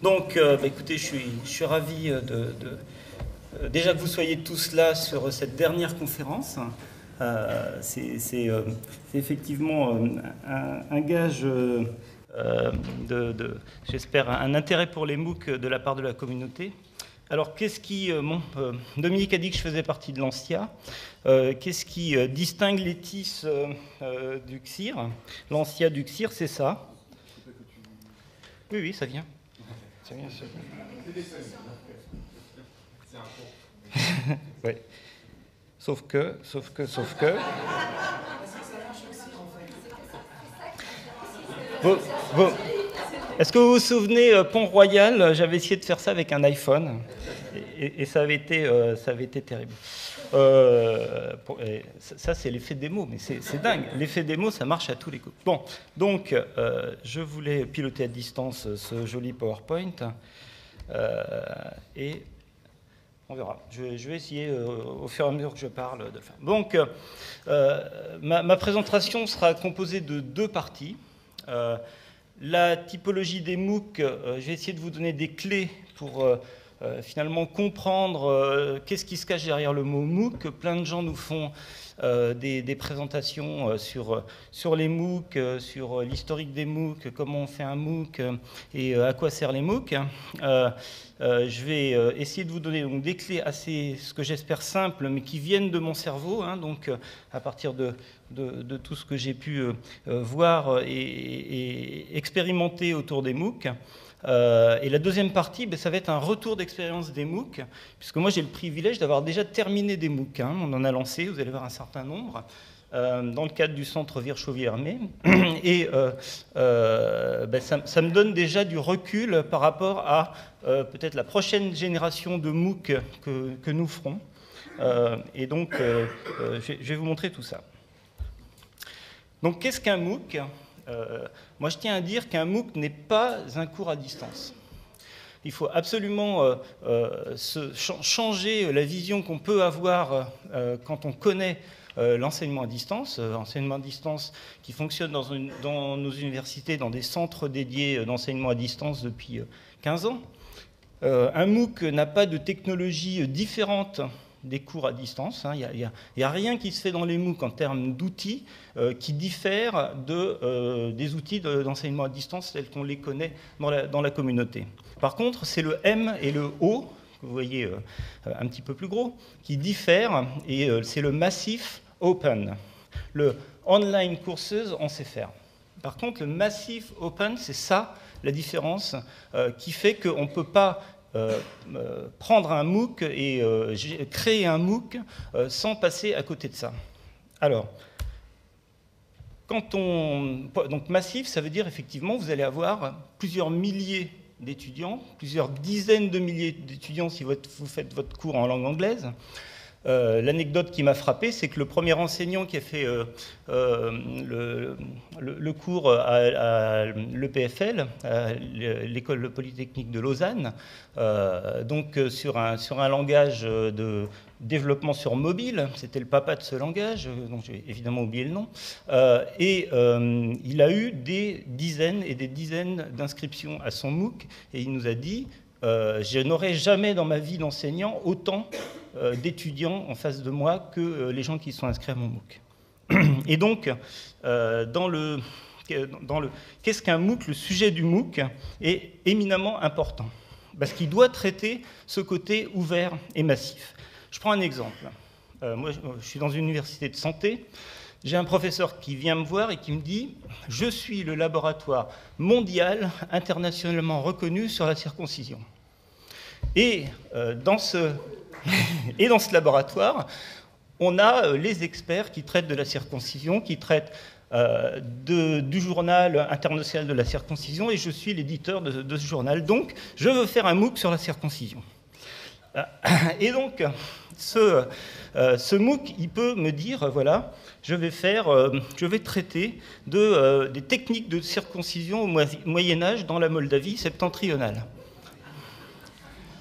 Donc, écoutez, je suis ravi déjà que vous soyez tous là sur cette dernière conférence. C'est effectivement un gage j'espère, un intérêt pour les MOOC de la part de la communauté. Alors, qu'est-ce qui... Dominique a dit que je faisais partie de l'ANSIA. Qu'est-ce qui distingue les TIS du CSIR? L'ANSIA du CSIR, c'est ça. Oui, oui, ça vient. Ça vient, ça vient. C'est un pont. Oui. Sauf que... Est-ce que vous vous souvenez, Pont-Royal, j'avais essayé de faire ça avec un iPhone, et ça avait été terrible. Ça, c'est l'effet démo, mais c'est dingue. L'effet démo, ça marche à tous les coups. Bon, donc, je voulais piloter à distance ce joli PowerPoint, et on verra. Je vais essayer, au fur et à mesure que je parle, de le faire. Donc, ma présentation sera composée de deux parties. La typologie des MOOC, je vais essayer de vous donner des clés pour finalement comprendre qu'est-ce qui se cache derrière le mot MOOC. Plein de gens nous font des présentations sur les MOOC, sur l'historique des MOOC, comment on fait un MOOC et à quoi servent les MOOC. Je vais essayer de vous donner donc, des clés assez, ce que j'espère, simples, mais qui viennent de mon cerveau, hein, donc à partir de tout ce que j'ai pu voir et expérimenter autour des MOOC. Et la deuxième partie, ça va être un retour d'expérience des MOOC, puisque moi j'ai le privilège d'avoir déjà terminé des MOOC. Hein, on en a lancé, vous allez voir un certain nombre, dans le cadre du centre Virchow-Villermé. Et ça me donne déjà du recul par rapport à peut-être la prochaine génération de MOOC que nous ferons. Et donc, je vais vous montrer tout ça. Donc, qu'est-ce qu'un MOOC ? Moi, je tiens à dire qu'un MOOC n'est pas un cours à distance. Il faut absolument changer la vision qu'on peut avoir quand on connaît l'enseignement à distance qui fonctionne dans nos universités, dans des centres dédiés d'enseignement à distance depuis 15 ans. Un MOOC n'a pas de technologie différente des cours à distance. Il n'y a rien qui se fait dans les MOOC en termes d'outils qui diffèrent des outils d'enseignement à distance tels qu'on les connaît dans la communauté. Par contre, c'est le M et le O, que vous voyez un petit peu plus gros, qui diffèrent, et c'est le Massif Open. Le Online Courses, on sait faire. Par contre, le Massif Open, c'est ça la différence qui fait qu'on ne peut pas prendre un MOOC et créer un MOOC sans passer à côté de ça. Alors, donc massif, ça veut dire effectivement vous allez avoir plusieurs milliers d'étudiants, plusieurs dizaines de milliers d'étudiants si vous faites votre cours en langue anglaise. L'anecdote qui m'a frappé, c'est que le premier enseignant qui a fait le cours à l'EPFL, l'école polytechnique de Lausanne, donc sur un langage de développement sur mobile, c'était le papa de ce langage, dont j'ai évidemment oublié le nom, et il a eu des dizaines et des dizaines d'inscriptions à son MOOC, et il nous a dit je n'aurai jamais dans ma vie d'enseignant autant d'étudiants en face de moi que les gens qui sont inscrits à mon MOOC. Et donc, qu'est-ce qu'un MOOC? Le sujet du MOOC est éminemment important, parce qu'il doit traiter ce côté ouvert et massif. Je prends un exemple. Moi, je suis dans une université de santé. J'ai un professeur qui vient me voir et qui me dit « Je suis le laboratoire mondial internationalement reconnu sur la circoncision. » Et dans ce laboratoire, on a les experts qui traitent de la circoncision, qui traitent du journal international de la circoncision, et je suis l'éditeur de ce journal. Donc, je veux faire un MOOC sur la circoncision. Et donc, ce MOOC, il peut me dire, voilà, je vais traiter des techniques de circoncision au Moyen-Âge dans la Moldavie septentrionale. D'accord ?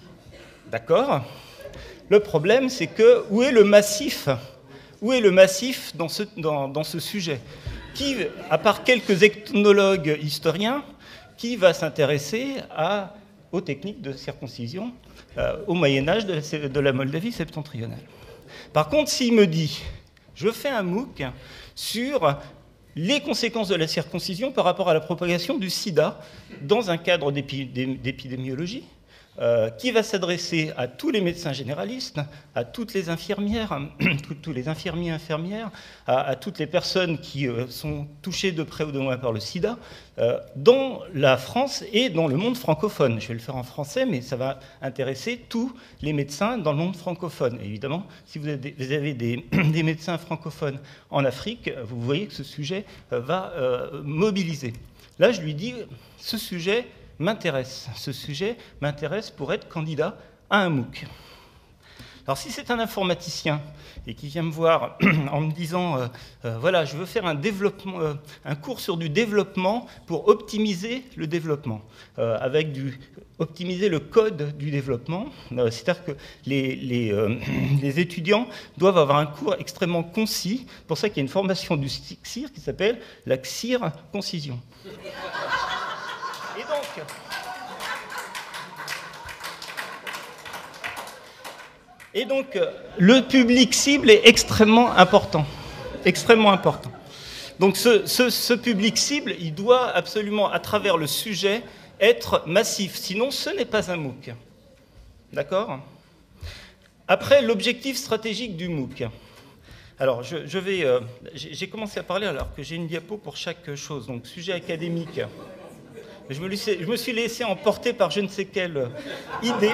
Le problème, c'est que où est le massif dans ce sujet? Qui, à part quelques ethnologues historiens, qui va s'intéresser aux techniques de circoncision au Moyen-Âge de la Moldavie septentrionale. Par contre, s'il me dit, je fais un MOOC sur les conséquences de la circoncision par rapport à la propagation du sida dans un cadre d'épidémiologie, qui va s'adresser à tous les médecins généralistes, à toutes les infirmières, tous les infirmiers, infirmières, à toutes les personnes qui sont touchées de près ou de loin par le sida, dans la France et dans le monde francophone. Je vais le faire en français, mais ça va intéresser tous les médecins dans le monde francophone. Et évidemment, si vous avez des médecins francophones en Afrique, vous voyez que ce sujet va mobiliser. Là, je lui dis, ce sujet m'intéresse. Ce sujet m'intéresse pour être candidat à un MOOC. Alors si c'est un informaticien et qui vient me voir en me disant voilà, je veux faire un cours sur du développement pour optimiser le développement, optimiser le code du développement, c'est-à-dire que les étudiants doivent avoir un cours extrêmement concis, pour ça qu'il y a une formation du CIR qui s'appelle la CIR Concision. Et donc, le public cible est extrêmement important. Extrêmement important. Donc, ce public cible, il doit absolument, à travers le sujet, être massif. Sinon, ce n'est pas un MOOC. D'accord ? Après, l'objectif stratégique du MOOC. Alors, j'ai commencé à parler alors que j'ai une diapo pour chaque chose. Donc, sujet académique. Je me suis laissé emporter par je ne sais quelle idée.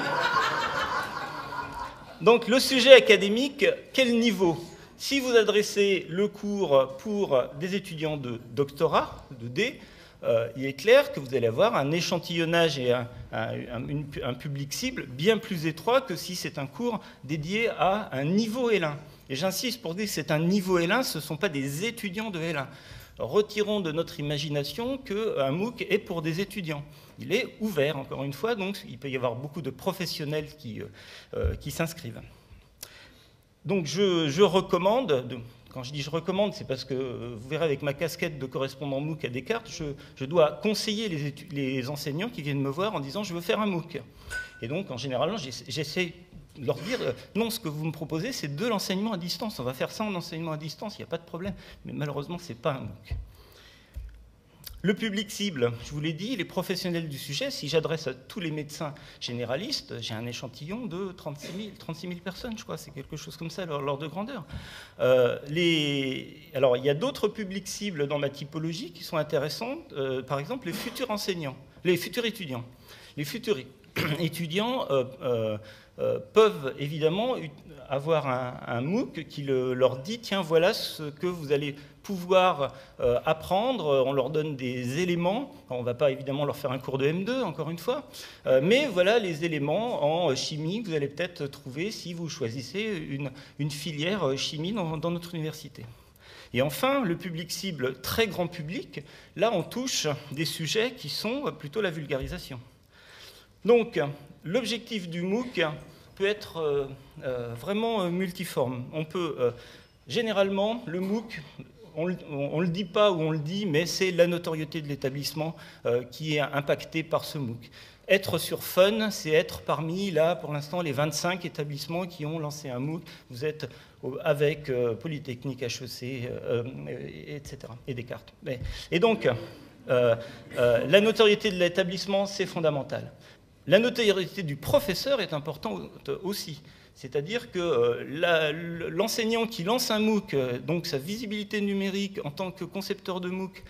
Donc, le sujet académique, quel niveau ? Si vous adressez le cours pour des étudiants de doctorat, de D, il est clair que vous allez avoir un échantillonnage et un public cible bien plus étroit que si c'est un cours dédié à un niveau L1. Et j'insiste pour dire que c'est un niveau L1, ce ne sont pas des étudiants de L1. Retirons de notre imagination qu'un MOOC est pour des étudiants. Il est ouvert, encore une fois, donc il peut y avoir beaucoup de professionnels qui s'inscrivent. Donc je recommande, quand je dis je recommande, c'est parce que vous verrez avec ma casquette de correspondant MOOC à Descartes, je dois conseiller les enseignants qui viennent me voir en disant je veux faire un MOOC. Et donc en général, j'essaie de leur dire non, ce que vous me proposez, c'est de l'enseignement à distance. On va faire ça en enseignement à distance, il n'y a pas de problème. Mais malheureusement, ce n'est pas un MOOC. Le public cible, je vous l'ai dit, les professionnels du sujet, si j'adresse à tous les médecins généralistes, j'ai un échantillon de 36 000 personnes, je crois, c'est quelque chose comme ça, l'ordre de grandeur. Alors, il y a d'autres publics cibles dans ma typologie qui sont intéressants, par exemple les futurs enseignants, les futurs étudiants. Les futurs étudiants peuvent évidemment avoir un MOOC qui leur dit « Tiens, voilà ce que vous allez pouvoir apprendre ». On leur donne des éléments. On ne va pas évidemment leur faire un cours de M2, encore une fois. Mais voilà les éléments en chimie que vous allez peut-être trouver si vous choisissez une filière chimie dans notre université. Et enfin, le public cible, très grand public, là on touche des sujets qui sont plutôt la vulgarisation. Donc, l'objectif du MOOC peut être vraiment multiforme. On peut, généralement, le MOOC, on ne le dit pas ou on le dit, mais c'est la notoriété de l'établissement qui est impactée par ce MOOC. Être sur Fun, c'est être parmi, là, pour l'instant, les 25 établissements qui ont lancé un MOOC. Vous êtes avec Polytechnique, HEC, etc., et Descartes. Et donc, la notoriété de l'établissement, c'est fondamental. La notoriété du professeur est importante aussi. C'est-à-dire que l'enseignant qui lance un MOOC, donc sa visibilité numérique en tant que concepteur de MOOC,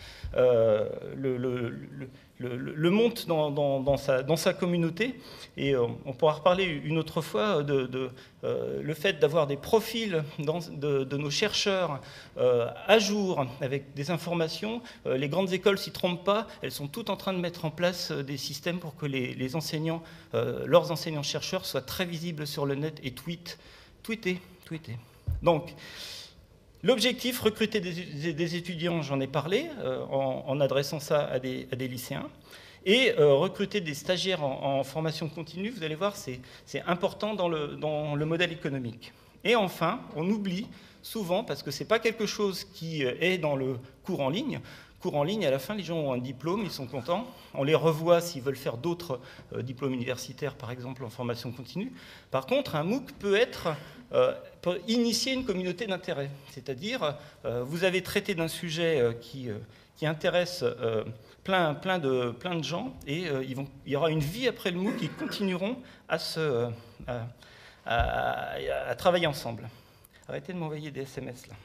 le monte dans sa communauté. Et on pourra reparler une autre fois le fait d'avoir des profils de nos chercheurs à jour avec des informations. Les grandes écoles ne s'y trompent pas, elles sont toutes en train de mettre en place des systèmes pour que les enseignants, leurs enseignants-chercheurs soient très visibles sur le net et tweeter. Donc, l'objectif, recruter des étudiants, j'en ai parlé, en adressant ça à des lycéens. Et recruter des stagiaires en formation continue, vous allez voir, c'est important dans le modèle économique. Et enfin, on oublie souvent, parce que ce n'est pas quelque chose qui est dans le cours en ligne, cours en ligne, à la fin, les gens ont un diplôme, ils sont contents. On les revoit s'ils veulent faire d'autres diplômes universitaires, par exemple en formation continue. Par contre, un MOOC peut initier une communauté d'intérêt. C'est-à-dire, vous avez traité d'un sujet qui intéresse plein de gens, et il y aura une vie après le MOOC, ils continueront à travailler ensemble. Arrêtez de m'envoyer des SMS, là.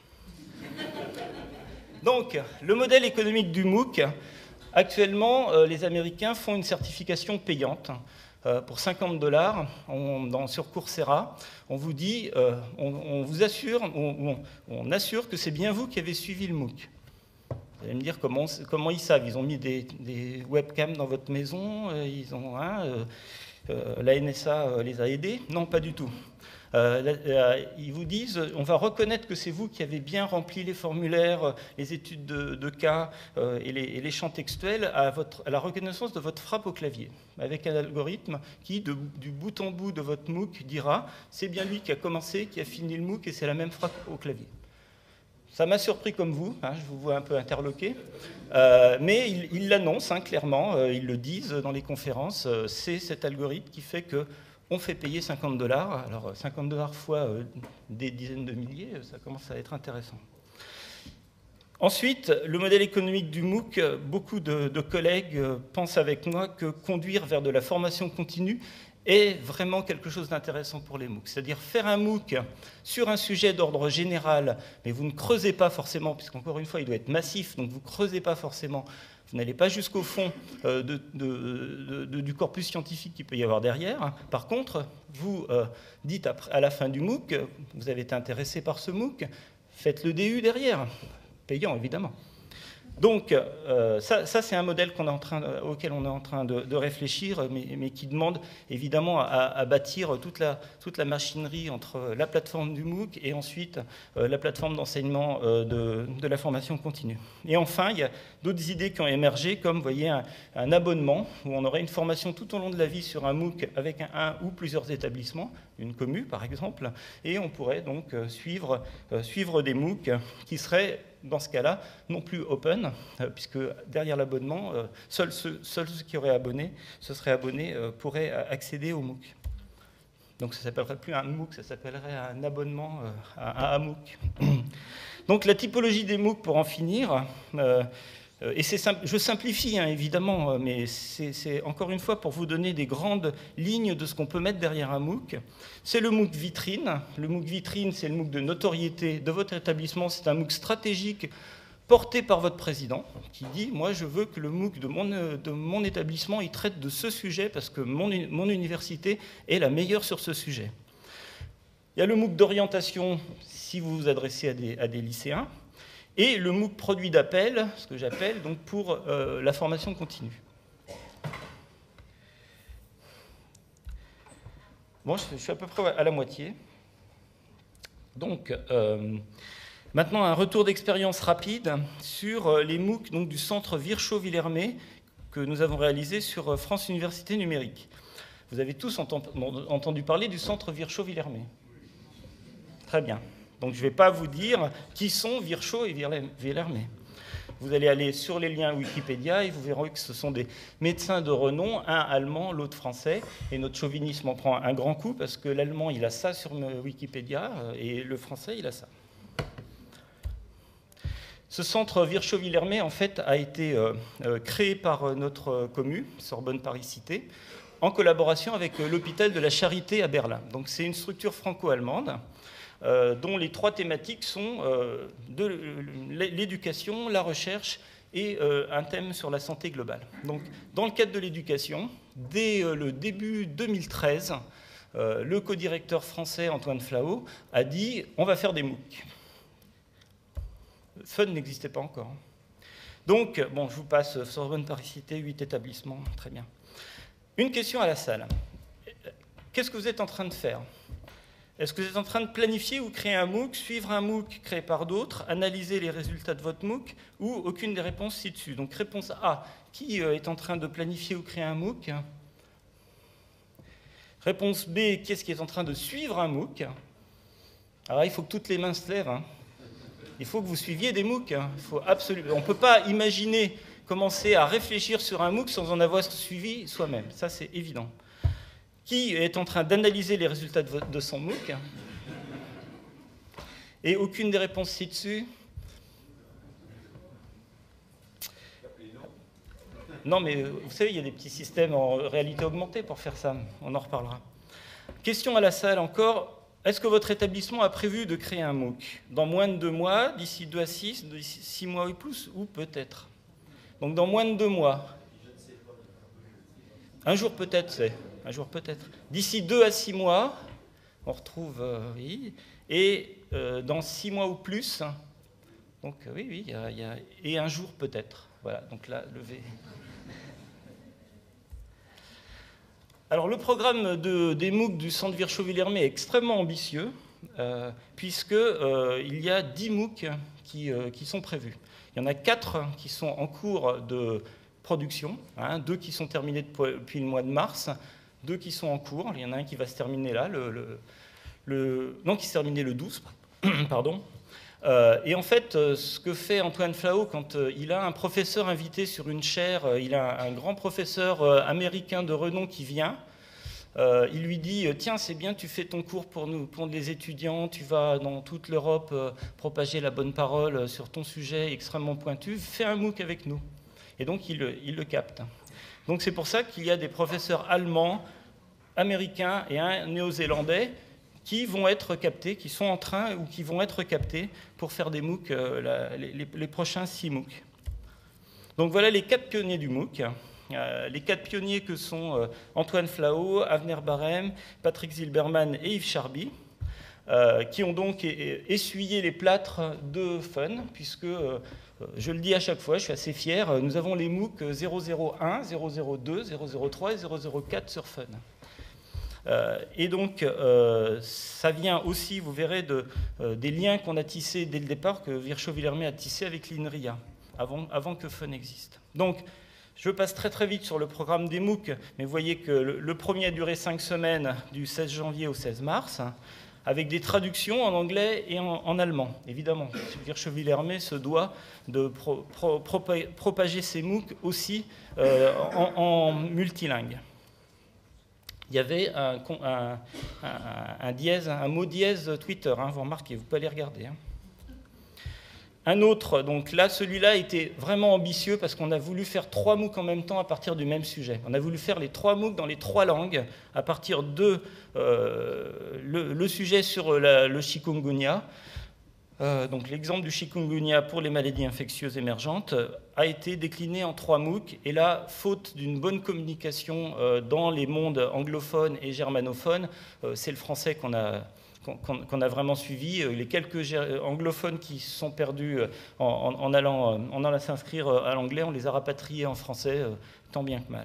Donc, le modèle économique du MOOC, actuellement, les Américains font une certification payante. Pour $50 sur Coursera, on vous dit, on vous assure, on assure que c'est bien vous qui avez suivi le MOOC. Vous allez me dire comment ils savent. Ils ont mis des webcams dans votre maison, la NSA les a aidés? Non, pas du tout. Ils vous disent, on va reconnaître que c'est vous qui avez bien rempli les formulaires, les études de cas et les champs textuels à la reconnaissance de votre frappe au clavier, avec un algorithme qui, du bout en bout de votre MOOC, dira, c'est bien lui qui a commencé, qui a fini le MOOC, et c'est la même frappe au clavier. Ça m'a surpris comme vous, je vous vois un peu interloqué, mais ils l'annoncent clairement, ils le disent dans les conférences, c'est cet algorithme qui fait qu'on fait payer $50. Alors $50 fois des dizaines de milliers, ça commence à être intéressant. Ensuite, le modèle économique du MOOC, beaucoup de collègues pensent avec moi que conduire vers de la formation continue est vraiment quelque chose d'intéressant pour les MOOC. C'est-à-dire faire un MOOC sur un sujet d'ordre général, mais vous ne creusez pas forcément, puisqu'encore une fois, il doit être massif, donc vous ne creusez pas forcément, vous n'allez pas jusqu'au fond du corpus scientifique qu'il peut y avoir derrière. Par contre, vous dites à la fin du MOOC, vous avez été intéressé par ce MOOC, faites le DU derrière, payant évidemment. Donc, ça c'est un modèle auquel on est en train de réfléchir, mais qui demande évidemment à bâtir toute la machinerie entre la plateforme du MOOC et ensuite la plateforme d'enseignement de la formation continue. Et enfin, il y a d'autres idées qui ont émergé, comme vous voyez un abonnement, où on aurait une formation tout au long de la vie sur un MOOC avec un ou plusieurs établissements, une commu par exemple, et on pourrait donc suivre des MOOC qui seraient dans ce cas-là, non plus open, puisque derrière l'abonnement, seuls ceux qui se seraient abonnés pourraient accéder au MOOC. Donc ça ne s'appellerait plus un MOOC, ça s'appellerait un abonnement à un MOOC. Donc la typologie des MOOC, pour en finir, et je simplifie évidemment, mais c'est encore une fois pour vous donner des grandes lignes de ce qu'on peut mettre derrière un MOOC. C'est le MOOC vitrine. Le MOOC vitrine, c'est le MOOC de notoriété de votre établissement. C'est un MOOC stratégique porté par votre président qui dit « Moi, je veux que le MOOC de mon établissement il traite de ce sujet parce que mon université est la meilleure sur ce sujet. » Il y a le MOOC d'orientation si vous vous adressez à des lycéens. Et le MOOC produit d'appel, ce que j'appelle donc pour la formation continue. Bon, je suis à peu près à la moitié. Donc, maintenant, un retour d'expérience rapide sur les MOOC donc, du centre Virchow-Villermé que nous avons réalisé sur France Université Numérique. Vous avez tous entendu parler du centre Virchow-Villermé. Très bien. Donc je ne vais pas vous dire qui sont Virchow et Villermé. Vous allez aller sur les liens Wikipédia et vous verrez que ce sont des médecins de renom, un allemand, l'autre français. Et notre chauvinisme en prend un grand coup parce que l'allemand, il a ça sur Wikipédia et le français, il a ça. Ce centre Virchow-Villermé, en fait, a été créé par notre commu, Sorbonne Paris Cité, en collaboration avec l'hôpital de la Charité à Berlin. Donc c'est une structure franco-allemande. Dont les trois thématiques sont l'éducation, la recherche et un thème sur la santé globale. Donc, dans le cadre de l'éducation, dès le début 2013, le co-directeur français Antoine Flao a dit « on va faire des MOOC ». Fun n'existait pas encore. Donc, bon, je vous passe Sorbonne Paris Cité, 8 établissements, très bien. Une question à la salle. Qu'est-ce que vous êtes en train de faire ? Est-ce que vous êtes en train de planifier ou créer un MOOC, suivre un MOOC créé par d'autres, analyser les résultats de votre MOOC ou aucune des réponses ci-dessus? Donc réponse A, qui est en train de planifier ou créer un MOOC? Réponse B, qui est-ce qui est en train de suivre un MOOC? Alors il faut que toutes les mains se lèvent. il faut que vous suiviez des MOOC. Hein. On ne peut pas imaginer commencer à réfléchir sur un MOOC sans en avoir suivi soi-même. Ça, c'est évident. Qui est en train d'analyser les résultats de son MOOC? Et aucune des réponses ci-dessus? Non, mais vous savez, il y a des petits systèmes en réalité augmentée pour faire ça. On en reparlera. Question à la salle encore. Est-ce que votre établissement a prévu de créer un MOOC dans moins de 2 mois, d'ici 2 à 6, d'ici 6 mois ou plus, ou peut-être? Donc dans moins de 2 mois. Un jour peut-être, c'est. Un jour peut-être. D'ici 2 à 6 mois, on retrouve, oui. Et dans 6 mois ou plus. Donc oui, il y a, et un jour peut-être. Voilà, donc là, le V. Alors, le programme des MOOC du Centre Virchow-Villermé est extrêmement ambitieux, puisqu'il y a 10 MOOC qui sont prévus. Il y en a 4 qui sont en cours de production, 2 qui sont terminés depuis le mois de mars, 2 qui sont en cours. Il y en a un qui va se terminer là, qui s'est terminé le 12, pardon. Et en fait, ce que fait Antoine Flahault quand il a un professeur invité sur une chaire, il a un grand professeur américain de renom qui vient, il lui dit « Tiens, c'est bien, tu fais ton cours pour nous, pour les étudiants, tu vas dans toute l'Europe propager la bonne parole sur ton sujet extrêmement pointu, fais un MOOC avec nous. » Et donc, il le capte. Donc, c'est pour ça qu'il y a des professeurs allemands, américains et un néo-zélandais qui vont être captés, qui sont en train ou qui vont être captés pour faire des MOOC, les prochains 6 MOOC. Donc voilà les 4 pionniers du MOOC. Les 4 pionniers que sont Antoine Flahault, Avner Barem, Patrick Zilberman et Yves Charby, qui ont donc essuyé les plâtres de Fun, puisque, je le dis à chaque fois, je suis assez fier, nous avons les MOOC 001, 002, 003 et 004 sur Fun. Et donc, ça vient aussi, vous verrez, des liens qu'on a tissés dès le départ, que Virchow-Villermé a tissés avec l'INRIA, avant que Fun existe. Donc, je passe très très vite sur le programme des MOOC, mais vous voyez que le premier a duré 5 semaines, du 16 janvier au 16 mars, avec des traductions en anglais et en allemand. Évidemment, Virchow-Villermé se doit de propager ses MOOC aussi en multilingue. Il y avait un mot dièse Twitter, vous remarquez, vous pouvez aller regarder. Un autre, donc là, celui-là était vraiment ambitieux parce qu'on a voulu faire 3 MOOC en même temps à partir du même sujet. On a voulu faire les 3 MOOC dans les 3 langues à partir de le sujet sur le chikungunya. Donc l'exemple du chikungunya pour les maladies infectieuses émergentes a été décliné en 3 MOOC. Et là, faute d'une bonne communication dans les mondes anglophones et germanophones, c'est le français qu'on a vraiment suivi. Les quelques anglophones qui se sont perdus en allant s'inscrire à l'anglais, on les a rapatriés en français, tant bien que mal.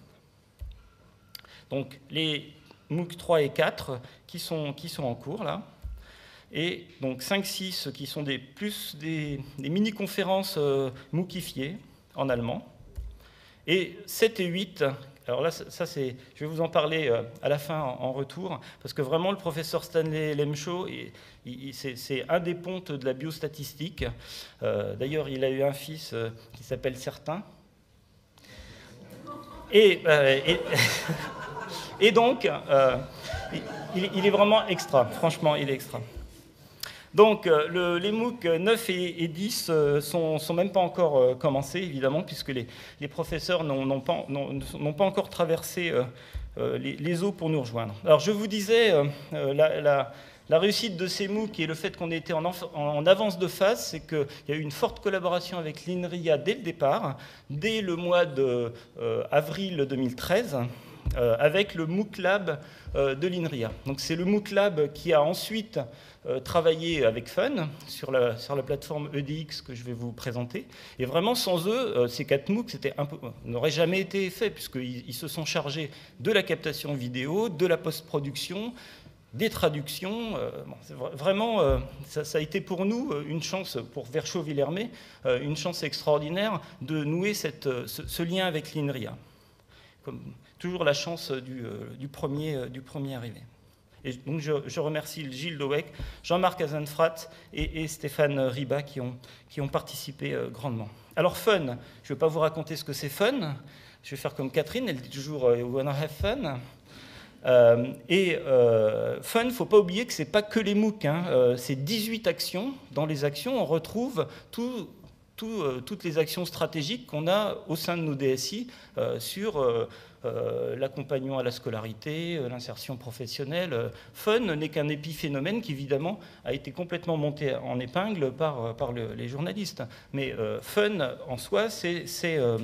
Donc les MOOC 3 et 4 qui sont en cours là. Et donc 5-6 qui sont des mini-conférences MOOCifiées en allemand. Et 7 et 8, alors là, ça c'est, je vais vous en parler à la fin en retour, parce que vraiment le professeur Stanley Lemshaw, c'est un des pontes de la biostatistique. D'ailleurs, il a eu un fils qui s'appelle Certain. Et donc, il est vraiment extra, franchement, il est extra. Donc, les MOOC 9 et 10 sont même pas encore commencés, évidemment, puisque les professeurs n'ont pas encore traversé les eaux pour nous rejoindre. Alors, je vous disais, la réussite de ces MOOC et le fait qu'on ait été en avance de phase, c'est qu'il y a eu une forte collaboration avec l'INRIA dès le départ, dès le mois d'avril 2013, avec le MOOC Lab de l'INRIA. Donc, c'est le MOOC Lab qui a ensuite travaillé avec Fun sur la plateforme EDX que je vais vous présenter. Et vraiment, sans eux, ces 4 MOOC n'auraient jamais été faits, puisqu'ils se sont chargés de la captation vidéo, de la post-production, des traductions. Vraiment, ça a été pour nous une chance, pour Virchow-Villermé, une chance extraordinaire de nouer ce lien avec l'INRIA. Comme toujours la chance du premier arrivé. Et donc je remercie Gilles Dowek, Jean-Marc Azenfrat et Stéphane Riba qui ont participé grandement. Alors Fun, je ne vais pas vous raconter ce que c'est Fun, je vais faire comme Catherine, elle dit toujours « We wanna have fun ». Fun, il ne faut pas oublier que ce n'est pas que les MOOC, hein. C'est 18 actions. Dans les actions, on retrouve toutes les actions stratégiques qu'on a au sein de nos DSI sur l'accompagnement à la scolarité, l'insertion professionnelle. Fun n'est qu'un épiphénomène qui, évidemment, a été complètement monté en épingle par les journalistes. Mais Fun, en soi, ce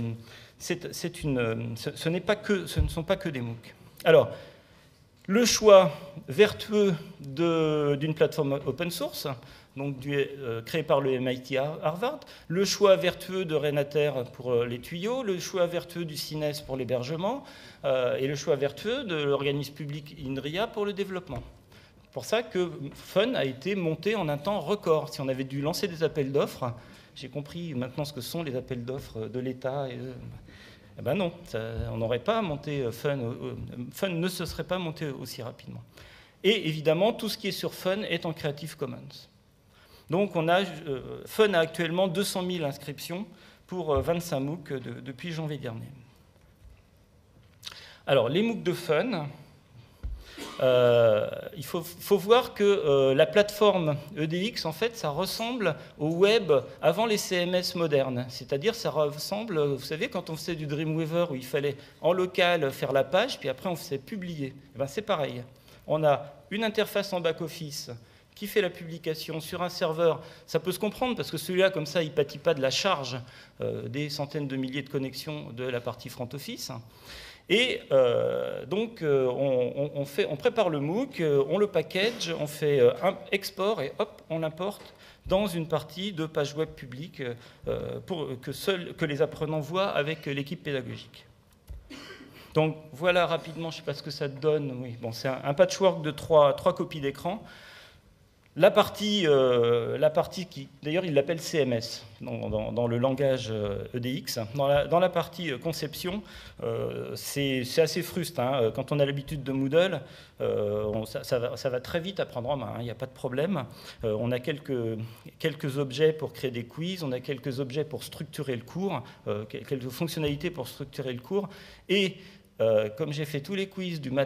ne sont pas que des MOOC. Alors, le choix vertueux d'une plateforme open source, donc créée par le MIT Harvard, le choix vertueux de Renater pour les tuyaux, le choix vertueux du CINES pour l'hébergement, et le choix vertueux de l'organisme public INRIA pour le développement. C'est pour ça que Fun a été monté en un temps record. Si on avait dû lancer des appels d'offres, j'ai compris maintenant ce que sont les appels d'offres de l'État. Eh ben non, on n'aurait pas monté Fun. Fun ne se serait pas monté aussi rapidement. Et évidemment, tout ce qui est sur Fun est en Creative Commons. Donc Fun a actuellement 200 000 inscriptions pour 25 MOOC depuis janvier dernier. Alors, les MOOC de Fun, il faut voir que la plateforme EDX, en fait, ça ressemble au web avant les CMS modernes. C'est-à-dire, ça ressemble, vous savez, quand on faisait du Dreamweaver, où il fallait en local faire la page, puis après on faisait publier. Eh ben, c'est pareil. On a une interface en back-office qui fait la publication sur un serveur. Ça peut se comprendre, parce que celui-là, comme ça, il ne pâtit pas de la charge des centaines de milliers de connexions de la partie front office. Et donc, on prépare le MOOC, on le package, on fait un export et hop, on l'importe dans une partie de page web publique pour que les apprenants voient avec l'équipe pédagogique. Donc voilà rapidement, je ne sais pas ce que ça donne. Oui, bon, c'est un patchwork de trois copies d'écran. La partie qui, d'ailleurs, il l'appelle CMS dans le langage EDX. Dans la partie conception, c'est assez fruste. Hein. Quand on a l'habitude de Moodle, ça va très vite à prendre en main. Il n'y a pas de problème. On a quelques objets pour créer des quiz, on a quelques objets pour structurer le cours, quelques fonctionnalités pour structurer le cours. Et comme j'ai fait tous les quiz du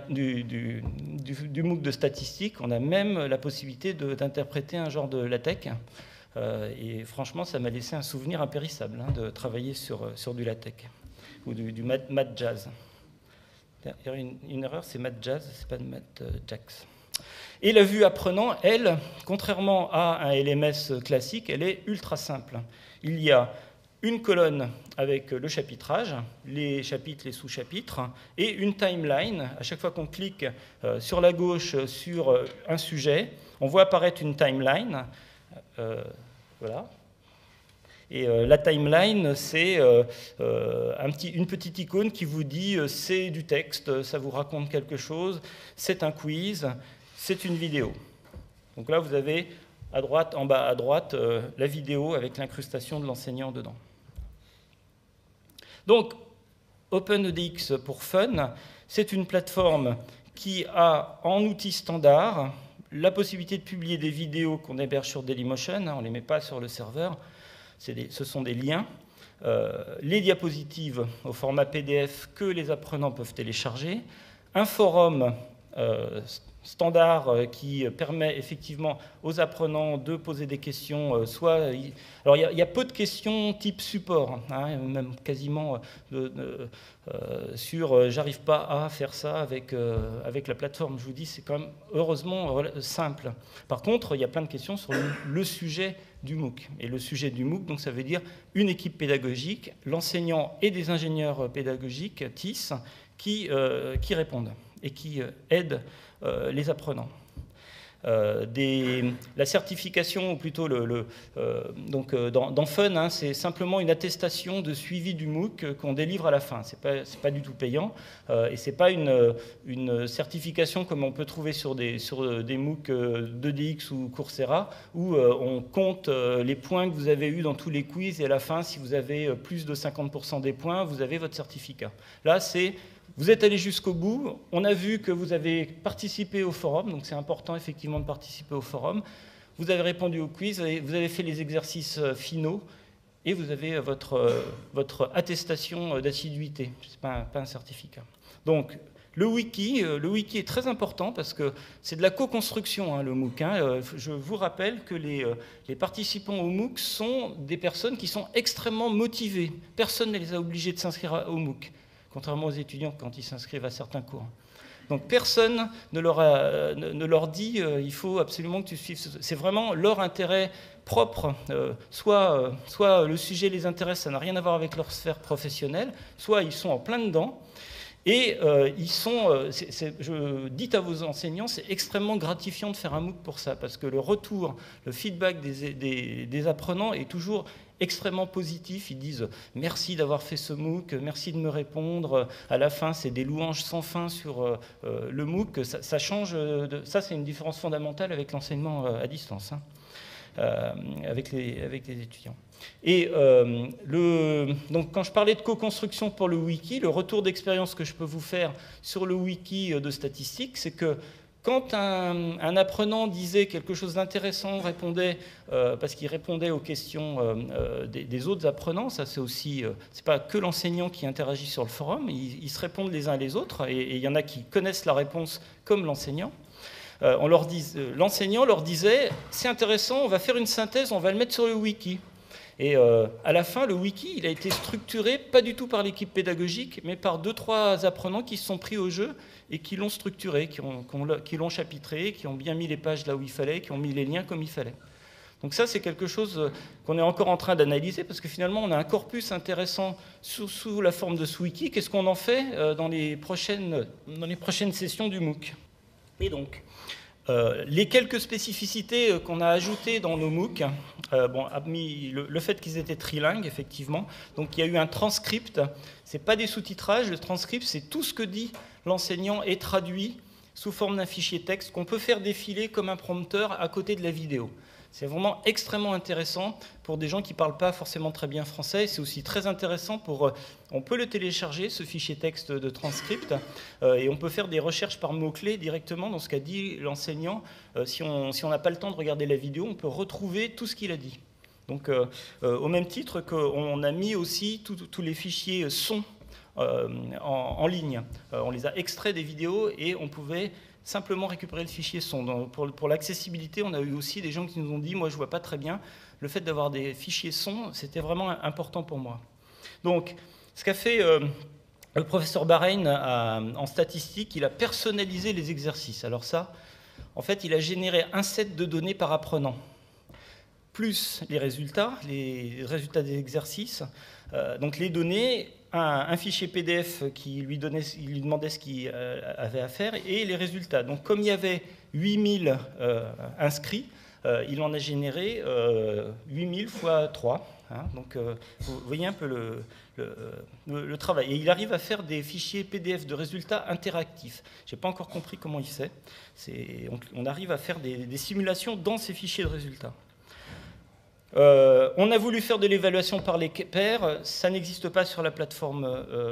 MOOC de statistique, on a même la possibilité d'interpréter un genre de LaTeX. Et franchement, ça m'a laissé un souvenir impérissable de travailler sur du LaTeX ou du MathJazz. Il y a une erreur, c'est MathJazz, c'est pas de MathJax. Et la vue apprenant, elle, contrairement à un LMS classique, elle est ultra simple. Il y a une colonne avec le chapitrage, les chapitres, les sous-chapitres, et une timeline. À chaque fois qu'on clique sur la gauche sur un sujet, on voit apparaître une timeline. Voilà. Et la timeline, c'est une petite icône qui vous dit c'est du texte, ça vous raconte quelque chose, c'est un quiz, c'est une vidéo. Donc là, vous avez à droite, en bas à droite, la vidéo avec l'incrustation de l'enseignant dedans. Donc, OpenEDX pour Fun, c'est une plateforme qui a en outil standard la possibilité de publier des vidéos qu'on héberge sur Dailymotion, on ne les met pas sur le serveur, ce sont des liens, les diapositives au format PDF que les apprenants peuvent télécharger, un forum standard qui permet effectivement aux apprenants de poser des questions. Alors il y a peu de questions type support, hein, même quasiment sur j'arrive pas à faire ça avec la plateforme. Je vous dis, c'est quand même heureusement simple. Par contre, il y a plein de questions sur le sujet du MOOC. Et le sujet du MOOC, donc ça veut dire une équipe pédagogique, l'enseignant et des ingénieurs pédagogiques, TIS, qui répondent et qui aident les apprenants. La certification, ou plutôt dans Fun, hein, c'est simplement une attestation de suivi du MOOC qu'on délivre à la fin. C'est pas du tout payant et c'est pas une certification comme on peut trouver sur des MOOC d'EDX ou Coursera où on compte les points que vous avez eus dans tous les quiz et à la fin, si vous avez plus de 50% des points, vous avez votre certificat. Là, c'est Vous êtes allé jusqu'au bout, on a vu que vous avez participé au forum, donc c'est important effectivement de participer au forum. Vous avez répondu au quiz, vous avez fait les exercices finaux, et vous avez votre attestation d'assiduité, ce n'est pas un certificat. Donc, le wiki est très important parce que c'est de la co-construction, hein, le MOOC. Hein. Je vous rappelle que les participants au MOOC sont des personnes qui sont extrêmement motivées. Personne ne les a obligés de s'inscrire au MOOC, contrairement aux étudiants quand ils s'inscrivent à certains cours. Donc personne ne leur dit il faut absolument que tu suives. C'est vraiment leur intérêt propre. Soit le sujet les intéresse, ça n'a rien à voir avec leur sphère professionnelle, soit ils sont en plein dedans. Et dites à vos enseignants, c'est extrêmement gratifiant de faire un MOOC pour ça, parce que le retour, le feedback des apprenants est toujours extrêmement positif. Ils disent « merci d'avoir fait ce MOOC, merci de me répondre ». À la fin, c'est des louanges sans fin sur le MOOC. Ça change, ça c'est une différence fondamentale avec l'enseignement à distance, hein, avec les étudiants. Et donc quand je parlais de co-construction pour le wiki, le retour d'expérience que je peux vous faire sur le wiki de statistiques, c'est que quand un apprenant disait quelque chose d'intéressant, parce qu'il répondait aux questions des autres apprenants, ça c'est aussi, c'est pas que l'enseignant qui interagit sur le forum, ils se répondent les uns les autres, et il y en a qui connaissent la réponse comme l'enseignant. L'enseignant leur disait, c'est intéressant, on va faire une synthèse, on va le mettre sur le wiki. Et à la fin, le wiki, il a été structuré, pas du tout par l'équipe pédagogique, mais par 2-3 apprenants qui se sont pris au jeu et qui l'ont structuré, qui l'ont chapitré, qui ont bien mis les pages là où il fallait, qui ont mis les liens comme il fallait. Donc ça, c'est quelque chose qu'on est encore en train d'analyser, parce que finalement, on a un corpus intéressant sous la forme de ce wiki. Qu'est-ce qu'on en fait dans les prochaines sessions du MOOC? Et donc, les quelques spécificités qu'on a ajoutées dans nos MOOC, le fait qu'ils étaient trilingues, effectivement. Donc il y a eu un transcript, ce n'est pas des sous-titrages, le transcript c'est tout ce que dit l'enseignant est traduit sous forme d'un fichier texte qu'on peut faire défiler comme un prompteur à côté de la vidéo. C'est vraiment extrêmement intéressant pour des gens qui ne parlent pas forcément très bien français. C'est aussi très intéressant on peut le télécharger, ce fichier texte de transcript, et on peut faire des recherches par mots-clés directement dans ce qu'a dit l'enseignant. Si on n'a pas le temps de regarder la vidéo, on peut retrouver tout ce qu'il a dit. Donc, au même titre qu'on a mis aussi tous les fichiers sons en ligne. On les a extraits des vidéos et on pouvait simplement récupérer le fichier son. Donc, pour l'accessibilité, on a eu aussi des gens qui nous ont dit « moi, je ne vois pas très bien ». Le fait d'avoir des fichiers son, c'était vraiment important pour moi. Donc, ce qu'a fait le professeur Bahreïn en statistique, il a personnalisé les exercices. Alors ça, en fait, il a généré un set de données par apprenant, plus les résultats des exercices. Donc les données, un fichier PDF qui lui demandait ce qu'il avait à faire, et les résultats. Donc comme il y avait 8000 inscrits, il en a généré 8000 fois 3. Hein, donc vous voyez un peu le travail. Et il arrive à faire des fichiers PDF de résultats interactifs. Je n'ai pas encore compris comment il fait. On arrive à faire des simulations dans ces fichiers de résultats. On a voulu faire de l'évaluation par les pairs, ça n'existe pas sur la plateforme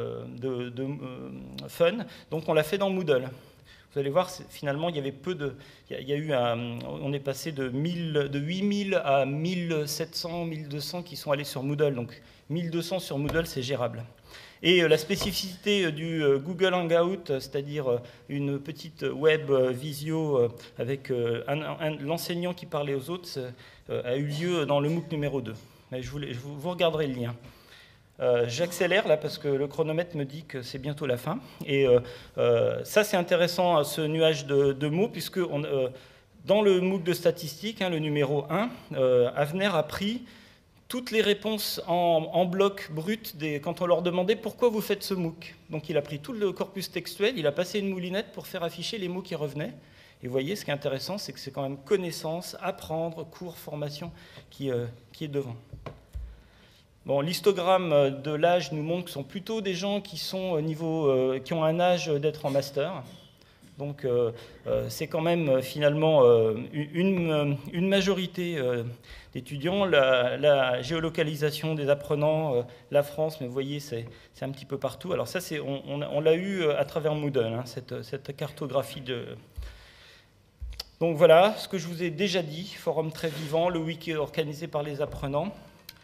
Fun, donc on l'a fait dans Moodle. Vous allez voir, finalement, il y avait on est passé de 8000 à 1700, 1200 qui sont allés sur Moodle, donc 1200 sur Moodle, c'est gérable. Et la spécificité du Google Hangout, c'est-à-dire une petite web visio avec l'enseignant qui parlait aux autres, a eu lieu dans le MOOC numéro 2. Vous regarderez le lien. J'accélère là parce que le chronomètre me dit que c'est bientôt la fin. Et ça, c'est intéressant, ce nuage de mots, puisque dans le MOOC de statistiques, le numéro 1, Avner a pris toutes les réponses en bloc brut quand on leur demandait pourquoi vous faites ce MOOC. Donc il a pris tout le corpus textuel, il a passé une moulinette pour faire afficher les mots qui revenaient. Et vous voyez, ce qui est intéressant, c'est que c'est quand même connaissance, apprendre, cours, formation qui est devant. Bon, l'histogramme de l'âge nous montre que ce sont plutôt des gens qui sont qui ont un âge d'être en master. Donc c'est quand même finalement une majorité d'étudiants. La géolocalisation des apprenants, la France, mais vous voyez, c'est un petit peu partout. Alors ça, on l'a eu à travers Moodle, hein, cette cartographie de... Donc voilà, ce que je vous ai déjà dit, forum très vivant, le wiki organisé par les apprenants.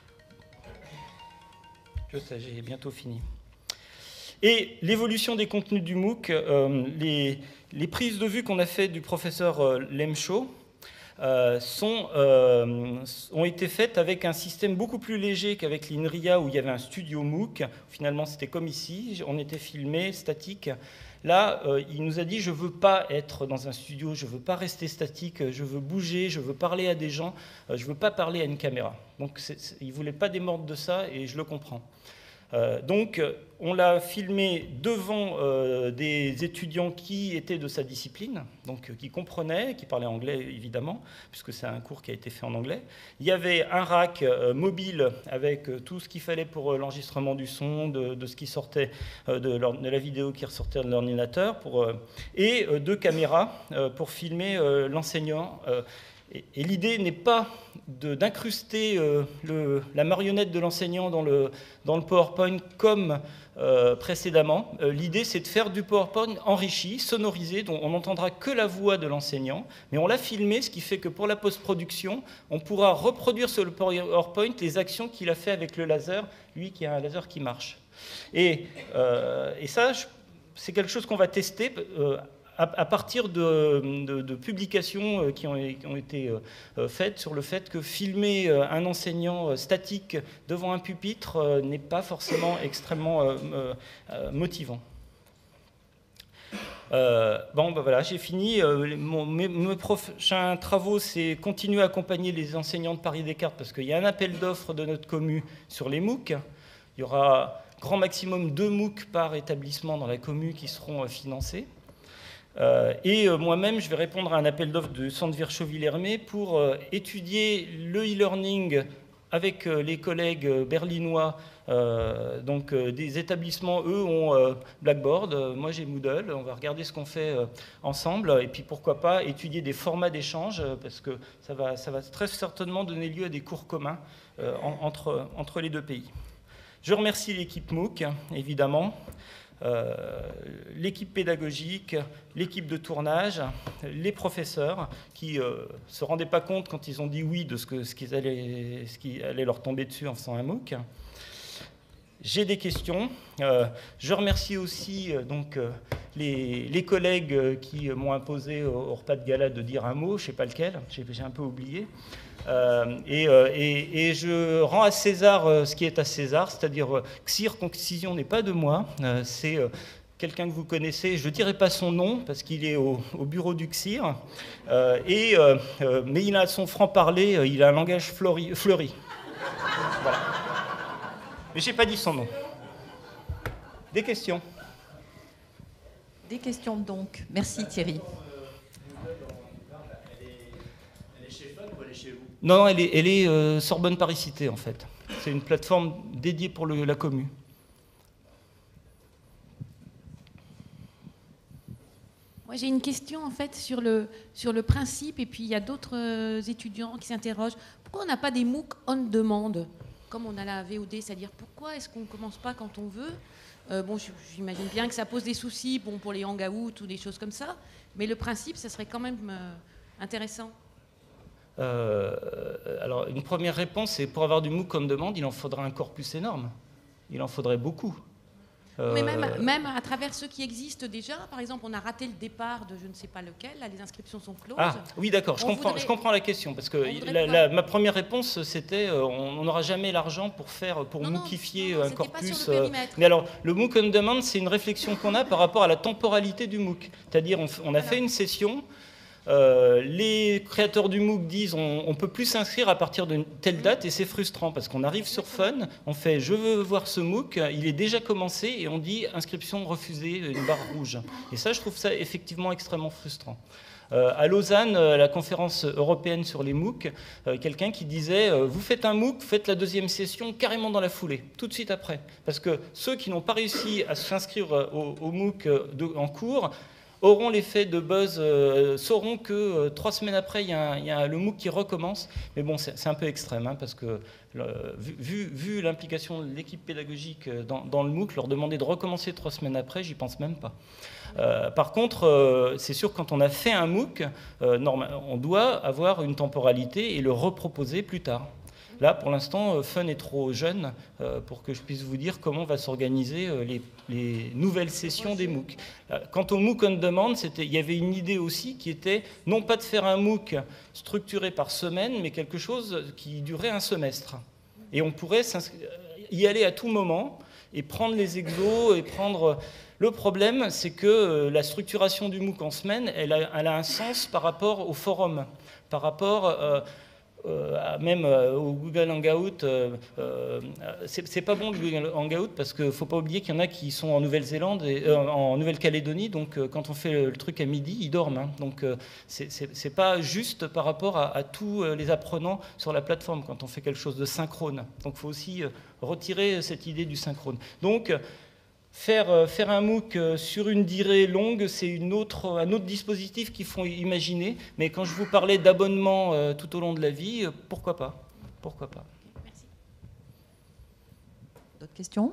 Je sais, j'ai bientôt fini. Et l'évolution des contenus du MOOC, les prises de vue qu'on a faites du professeur Lemcho ont été faites avec un système beaucoup plus léger qu'avec l'INRIA où il y avait un studio MOOC. Finalement, c'était comme ici, on était filmé, statique. Là, il nous a dit, je ne veux pas être dans un studio, je ne veux pas rester statique, je veux bouger, je veux parler à des gens, je ne veux pas parler à une caméra. Donc, il ne voulait pas démordre de ça et je le comprends. Donc, on l'a filmé devant des étudiants qui étaient de sa discipline, donc qui comprenaient, qui parlaient anglais évidemment, puisque c'est un cours qui a été fait en anglais. Il y avait un rack mobile avec tout ce qu'il fallait pour l'enregistrement du son, de ce qui sortait de la vidéo qui ressortait de l'ordinateur, et deux caméras pour filmer l'enseignant. Et l'idée n'est pas d'incruster la marionnette de l'enseignant dans le PowerPoint comme précédemment. L'idée, c'est de faire du PowerPoint enrichi, sonorisé, dont on n'entendra que la voix de l'enseignant, mais on l'a filmé, ce qui fait que pour la post-production, on pourra reproduire sur le PowerPoint les actions qu'il a fait avec le laser, lui qui a un laser qui marche. Et ça, c'est quelque chose qu'on va tester à partir de publications qui ont été faites sur le fait que filmer un enseignant statique devant un pupitre n'est pas forcément extrêmement motivant. Bon, ben voilà, j'ai fini. Mes prochains travaux, c'est continuer à accompagner les enseignants de Paris Descartes, parce qu'il y a un appel d'offres de notre commu sur les MOOC. Il y aura grand maximum 2 MOOC par établissement dans la commu qui seront financés. Et moi-même, je vais répondre à un appel d'offres de Centre Virchow-Villermé pour étudier le e-learning avec les collègues berlinois. Donc des établissements, eux, ont Blackboard, moi j'ai Moodle. On va regarder ce qu'on fait ensemble. Et puis pourquoi pas étudier des formats d'échange, parce que ça va très certainement donner lieu à des cours communs entre les deux pays. Je remercie l'équipe MOOC, évidemment. L'équipe pédagogique, l'équipe de tournage, les professeurs qui ne se rendaient pas compte quand ils ont dit oui de ce qui allait leur tomber dessus en faisant un MOOC. J'ai des questions. Je remercie aussi les collègues qui m'ont imposé au repas de gala de dire un mot, je ne sais pas lequel, j'ai un peu oublié. Et je rends à César ce qui est à César, c'est-à-dire Xir Concision n'est pas de moi, c'est quelqu'un que vous connaissez, je ne dirai pas son nom parce qu'il est au bureau du Xir, mais il a son franc-parler, il a un langage fleuri. Voilà. Mais je n'ai pas dit son nom. Des questions? Des questions donc. Merci Thierry. Non, elle est Sorbonne Paris-Cité, en fait. C'est une plateforme dédiée pour la commu. Moi, j'ai une question, en fait, sur le principe, et puis il y a d'autres étudiants qui s'interrogent. Pourquoi on n'a pas des MOOC on demand, comme on a la VOD, c'est-à-dire pourquoi est-ce qu'on ne commence pas quand on veut? Bon, j'imagine bien que ça pose des soucis pour les hangouts ou des choses comme ça, mais le principe, ça serait quand même intéressant. Alors, une première réponse, c'est pour avoir du MOOC on demand, il en faudra un corpus énorme. Il en faudrait beaucoup. Mais même à travers ceux qui existent déjà, par exemple, on a raté le départ de je ne sais pas lequel, là, les inscriptions sont closes. Ah, oui, d'accord, je comprends la question, parce que ma première réponse, c'était on n'aura jamais l'argent pour mookifier un corpus. Mais alors, le MOOC on demand, c'est une réflexion qu'on a par rapport à la temporalité du MOOC. C'est-à-dire, on a fait une session. Les créateurs du MOOC disent on ne peut plus s'inscrire à partir d'une telle date et c'est frustrant parce qu'on arrive sur Fun, on fait je veux voir ce MOOC, il est déjà commencé et on dit inscription refusée, une barre rouge. Et ça, je trouve ça effectivement extrêmement frustrant. À Lausanne, la conférence européenne sur les MOOC, quelqu'un qui disait vous faites un MOOC, faites la deuxième session carrément dans la foulée, tout de suite après. Parce que ceux qui n'ont pas réussi à s'inscrire au MOOC en cours, auront l'effet de buzz, sauront que 3 semaines après, il y a le MOOC qui recommence. Mais bon, c'est un peu extrême, hein, parce que vu l'implication de l'équipe pédagogique dans le MOOC, leur demander de recommencer 3 semaines après, j'y pense même pas. Par contre, c'est sûr que quand on a fait un MOOC, on doit avoir une temporalité et le reproposer plus tard. Là, pour l'instant, Fun est trop jeune pour que je puisse vous dire comment va s'organiser les nouvelles sessions des MOOC. Quant au MOOC on Demand, il y avait une idée aussi qui était non pas de faire un MOOC structuré par semaine, mais quelque chose qui durait un semestre. Et on pourrait y aller à tout moment et prendre les exos et prendre... Le problème, c'est que la structuration du MOOC en semaine, elle a un sens par rapport au forum, par rapport... même au Google Hangout, c'est pas bon le Google Hangout parce qu'il ne faut pas oublier qu'il y en a qui sont en Nouvelle-Zélande et en Nouvelle-Calédonie, donc quand on fait le truc à midi, ils dorment. Hein, donc c'est pas juste par rapport à tous les apprenants sur la plateforme quand on fait quelque chose de synchrone. Donc il faut aussi retirer cette idée du synchrone. Donc faire un MOOC sur une durée longue, c'est un autre dispositif qu'il faut imaginer. Mais quand je vous parlais d'abonnement tout au long de la vie, pourquoi pas? Pourquoi pas? Merci. D'autres questions?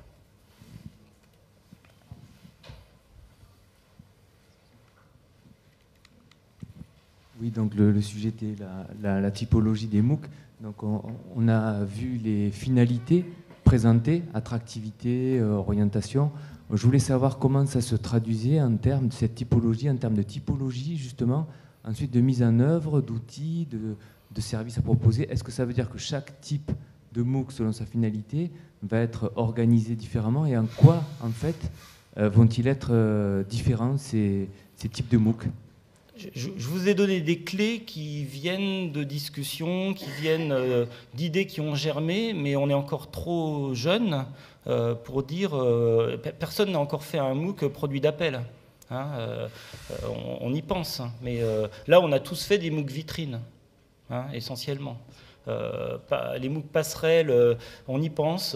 Oui, donc le sujet était la typologie des MOOC. Donc on a vu les finalités présentées, attractivité, orientation. Je voulais savoir comment ça se traduisait en termes de cette typologie, en termes de typologie justement, ensuite de mise en œuvre, d'outils, de services à proposer. Est-ce que ça veut dire que chaque type de MOOC, selon sa finalité, va être organisé différemment et en quoi, en fait, vont-ils être différents ces types de MOOC ? Je vous ai donné des clés qui viennent de discussions, qui viennent d'idées qui ont germé, mais on est encore trop jeune pour dire... personne n'a encore fait un MOOC produit d'appel. Hein, on y pense, mais là, on a tous fait des MOOC vitrines, hein, essentiellement. Les MOOC passerelles, on y pense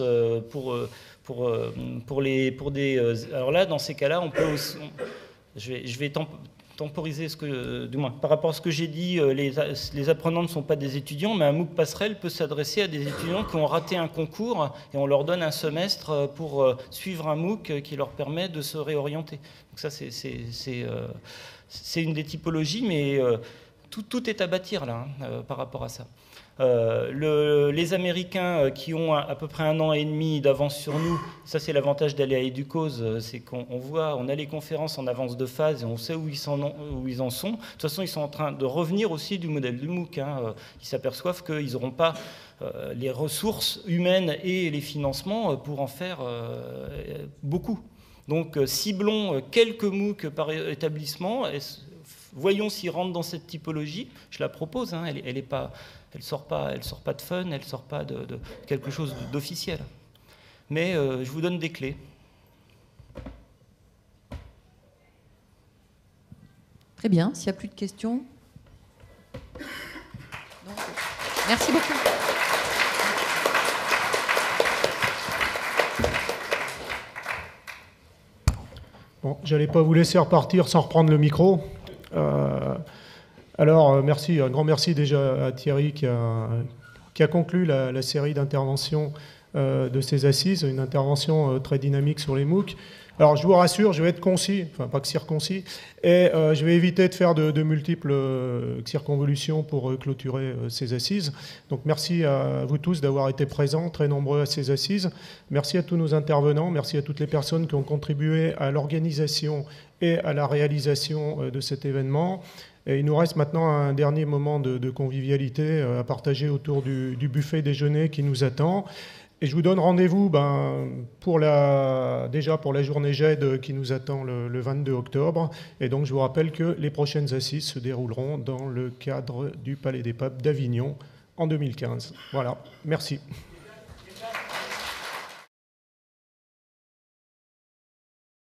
pour des... alors là, dans ces cas-là, on peut aussi... Je vais temporiser du moins par rapport à ce que j'ai dit, les apprenants ne sont pas des étudiants, mais un MOOC passerelle peut s'adresser à des étudiants qui ont raté un concours et on leur donne un semestre pour suivre un MOOC qui leur permet de se réorienter. Donc ça, c'est une des typologies, mais tout est à bâtir là, hein, par rapport à ça. Les Américains qui ont à peu près 1 an et demi d'avance sur nous, ça c'est l'avantage d'aller à Educause, c'est qu'on voit, on a les conférences en avance de phase et on sait où ils en sont. De toute façon, ils sont en train de revenir aussi du modèle du MOOC. Hein. Ils s'aperçoivent qu'ils n'auront pas les ressources humaines et les financements pour en faire beaucoup. Donc ciblons quelques MOOC par établissement. Voyons s'ils rentrent dans cette typologie. Je la propose, hein, elle sort pas de Fun, elle sort pas de quelque chose d'officiel. Mais je vous donne des clés. Très bien. S'il n'y a plus de questions. Non. Merci beaucoup. Bon, j'allais pas vous laisser repartir sans reprendre le micro. Alors, merci, un grand merci déjà à Thierry qui a conclu la série d'interventions de ces assises, une intervention très dynamique sur les MOOC. Alors, je vous rassure, je vais être concis, enfin pas que circoncis, et je vais éviter de faire de multiples circonvolutions pour clôturer ces assises. Donc, merci à vous tous d'avoir été présents, très nombreux à ces assises. Merci à tous nos intervenants, merci à toutes les personnes qui ont contribué à l'organisation et à la réalisation de cet événement. Et il nous reste maintenant un dernier moment de convivialité à partager autour du buffet déjeuner qui nous attend. Et je vous donne rendez-vous déjà pour la journée GED qui nous attend le 22 octobre. Et donc je vous rappelle que les prochaines assises se dérouleront dans le cadre du Palais des Papes d'Avignon en 2015. Voilà, merci.